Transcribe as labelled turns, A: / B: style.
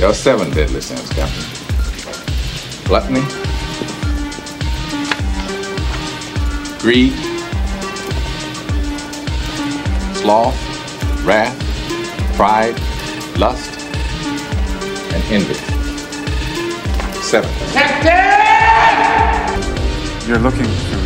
A: There are 7 deadly sins, Captain. Gluttony, greed, sloth, wrath, pride, lust, and envy. 7.
B: Captain!
C: You're looking through